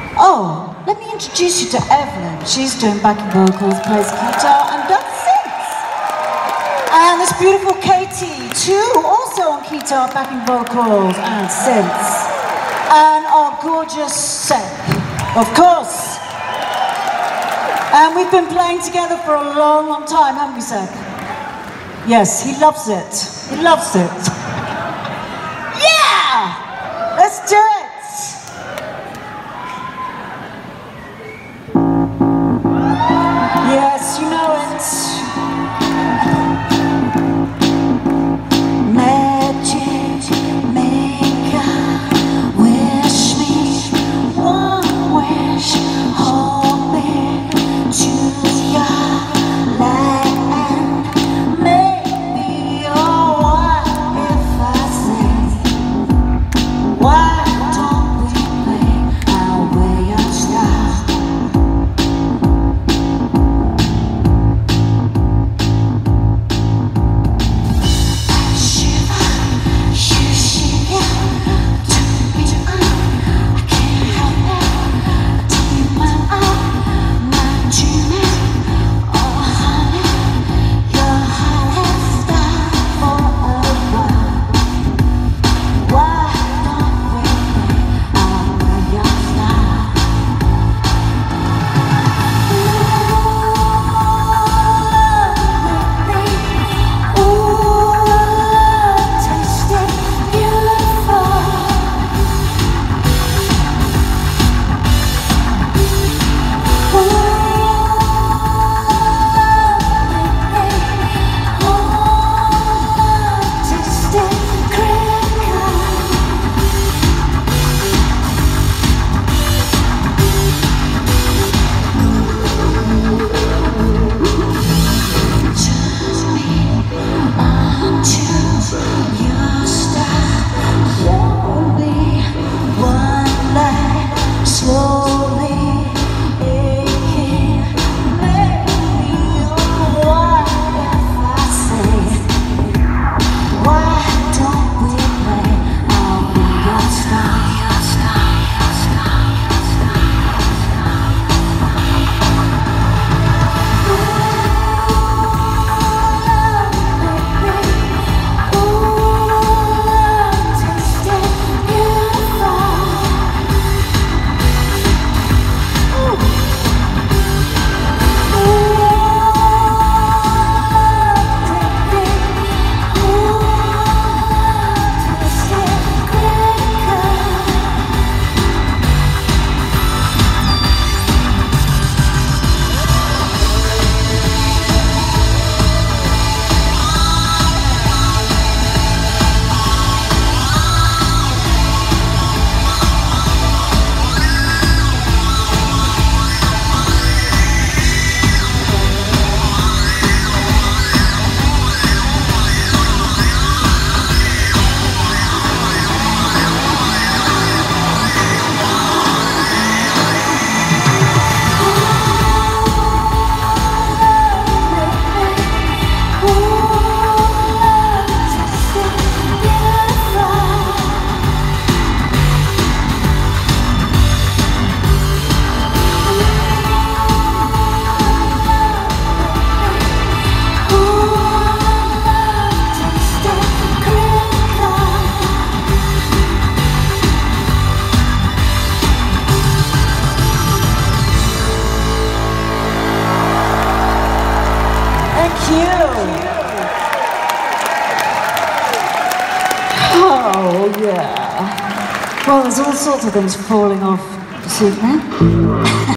Oh, let me introduce you to Evelyn. She's doing backing vocals, plays guitar, and does synths. And this beautiful Katie, too, also on guitar, backing vocals, and synths. And our gorgeous Seth, of course. And we've been playing together for a long, long time, haven't we, Seth? Yes, he loves it. He loves it. Yeah! Let's do it! Yes, you know it. Magic maker, wish me one wish, hold me to your light and make me your wife. If I say, why don't we play our way of style? Oh, yeah. Well, there's all sorts of things falling off this evening.